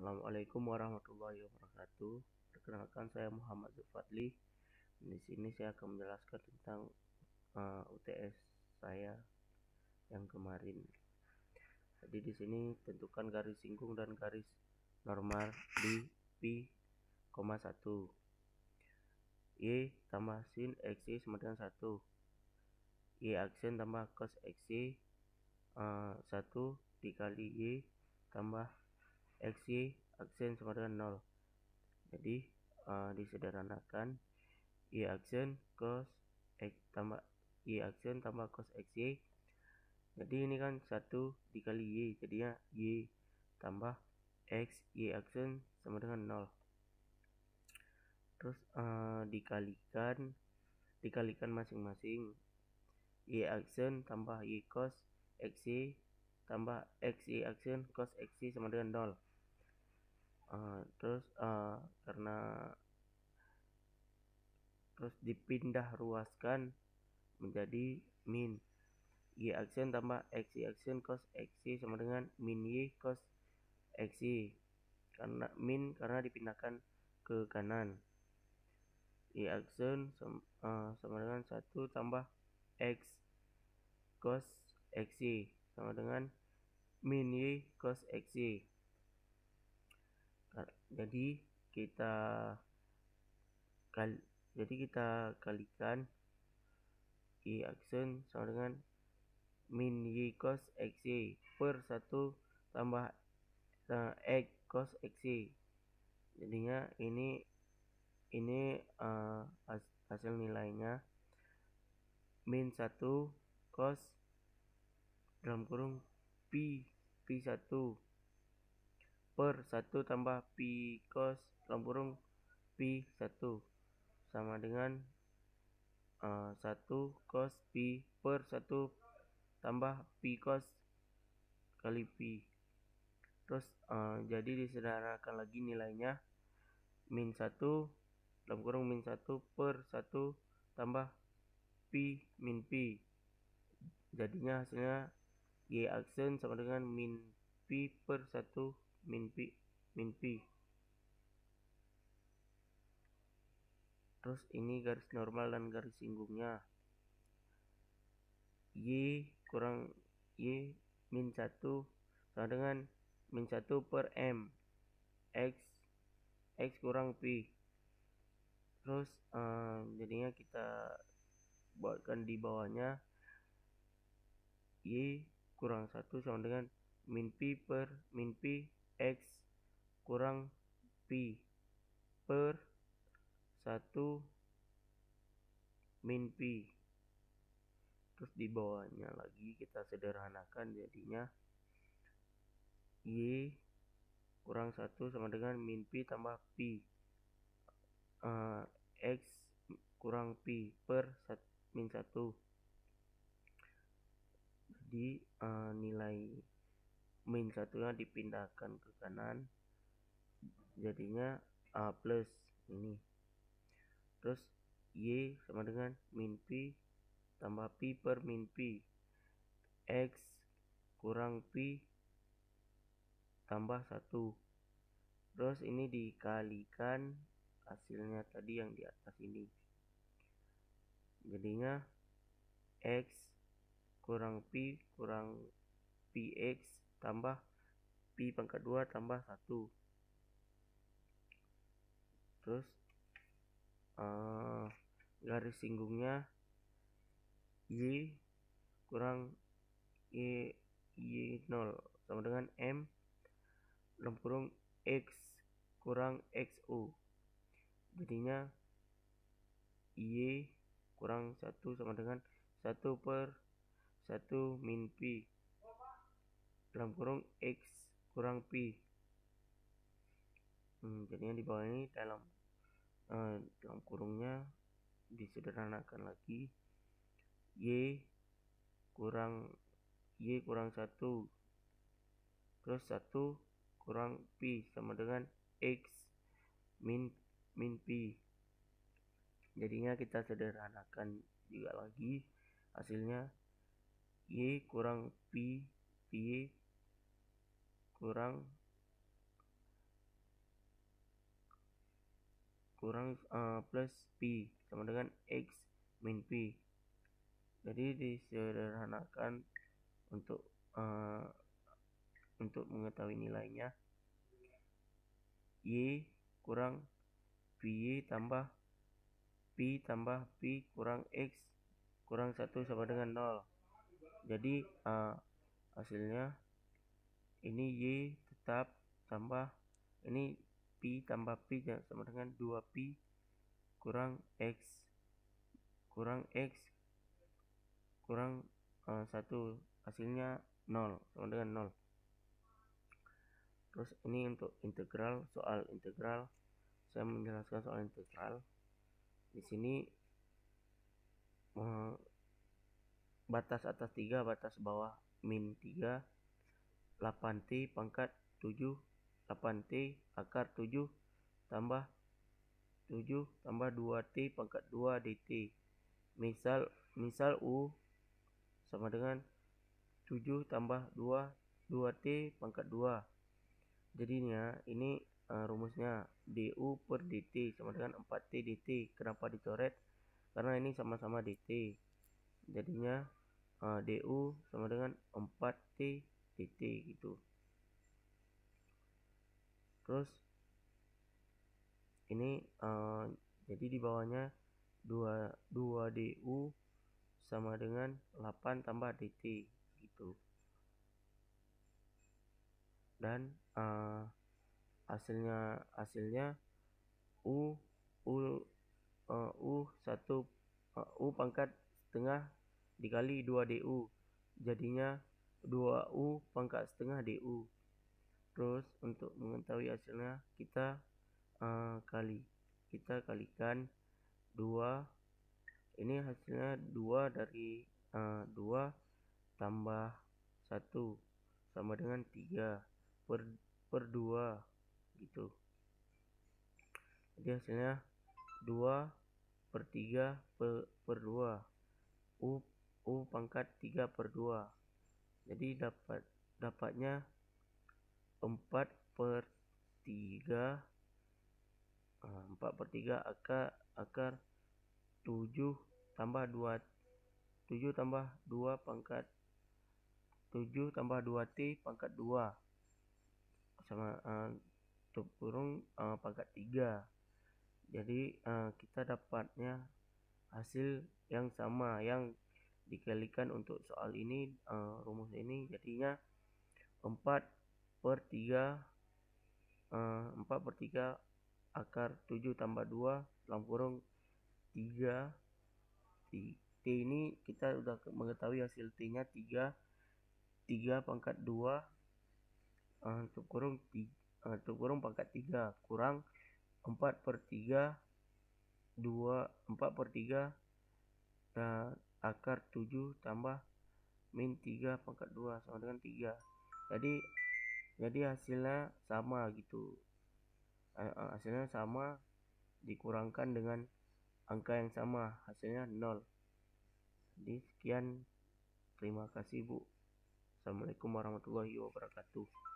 Assalamualaikum warahmatullahi wabarakatuh. Perkenalkan, saya Muhammad Zulfadli. Di sini saya akan menjelaskan tentang UTS saya yang kemarin. Jadi di sini tentukan garis singgung dan garis normal di pi,1. Y tambah sin XY sama dengan 1. Y aksen tambah cos XY 1 dikali Y tambah XY aksen sama dengan 0. Jadi disederhanakan Y aksen cos X tambah Y aksen tambah cos XY. Jadi ini kan 1 dikali Y, jadinya Y tambah X Y aksen sama dengan 0. Terus dikalikan masing-masing. Y aksen tambah Y cos XY tambah XY aksen cos XY sama dengan 0. Terus dipindah ruaskan menjadi min. Y aksen tambah XY aksen cos XY sama dengan min Y cos XY. Karena dipindahkan ke kanan. Y aksen sama dengan 1 tambah X cos XY sama dengan min Y cos XY. Jadi kita kalikan Y aksen sama dengan min Y cos XY per 1 tambah X cos XY. Jadinya ini hasil nilainya min 1 cos dalam kurung pi1 per 1 tambah pi cos dalam kurung pi1 sama dengan 1 cos pi per 1 tambah pi cos kali pi. Terus jadi disederhanakan lagi nilainya min 1 dalam kurung min 1 per 1 tambah pi min pi. Jadinya hasilnya Y aksen sama dengan min pi per 1 min pi. Terus ini garis normal dan garis singgungnya. Y kurang Y min 1 sama dengan min 1 per M X kurang pi. Terus jadinya kita buatkan di bawahnya Y kurang 1 sama dengan min pi per min pi X kurang pi per 1 min pi. Terus di bawahnya lagi kita sederhanakan, jadinya Y kurang 1 sama dengan min pi tambah pi X kurang pi per min 1. Jadi nilai min 1 nya dipindahkan ke kanan, jadinya A plus ini. Terus Y sama dengan min pi tambah pi per min pi X kurang pi tambah 1. Terus ini dikalikan hasilnya tadi yang di atas ini, jadinya X kurang pi X tambah pi pangkat 2 tambah 1. Terus garis singgungnya Y kurang Y 0 sama dengan M dalam kurung X kurang XU. Jadinya Y kurang 1 sama dengan 1 per 1 min pi dalam kurung X kurang pi. Jadinya di bawah ini dalam kurungnya disederhanakan lagi. Y kurang 1 terus 1 kurang pi sama dengan X min pi. Jadinya kita sederhanakan juga lagi, hasilnya Y kurang pi kurang kurang plus Pi sama dengan X min Pi. Jadi disederhanakan untuk mengetahui nilainya, Y kurang Pi tambah Pi kurang X kurang 1 sama dengan 0. Jadi hasilnya ini Y tetap tambah ini Pi tambah Pi sama dengan 2Pi kurang X kurang 1, hasilnya 0 sama dengan 0. Terus ini untuk integral, soal integral, saya menjelaskan soal integral. Di sini batas atas 3, batas bawah min 3, 8T pangkat 7, 8T akar 7 tambah 2T pangkat 2 dt. Misal U sama dengan 7 tambah 2T pangkat 2. Jadinya ini rumusnya du per dt sama dengan 4T dt. Kenapa dicoret? Karena ini sama-sama dt. Jadinya du sama dengan 4T dt gitu. Terus ini jadi di bawahnya 2 du sama dengan 8 tambah dt gitu. Dan hasilnya u 1 u pangkat setengah dikali 2 du, jadinya 2u pangkat setengah du. Terus untuk mengetahui hasilnya kita kalikan 2. Ini hasilnya 2 dari 2 tambah 1 sama dengan 3 per 2 gitu. Jadi hasilnya 2 per 3 per 2, u pangkat 3 per 2. Jadi dapatnya 4 per 3 akar 7 tambah 2 pangkat 7 tambah 2T pangkat 2 sama kurung pangkat 3. Jadi kita dapatnya hasil yang sama yang dikalikan untuk soal ini, rumus ini jadinya 4 per 3 akar 7 tambah 2 dalam kurung 3. T ini kita udah mengetahui hasil T nya 3 pangkat 2 untuk kurung pangkat 3 kurang 4 per 3 dan akar 7 tambah min 3 pangkat 2 sama dengan 3. Jadi hasilnya sama gitu. Hasilnya sama dikurangkan dengan angka yang sama, hasilnya 0. Jadi sekian, terima kasih Bu. Assalamualaikum warahmatullahi wabarakatuh.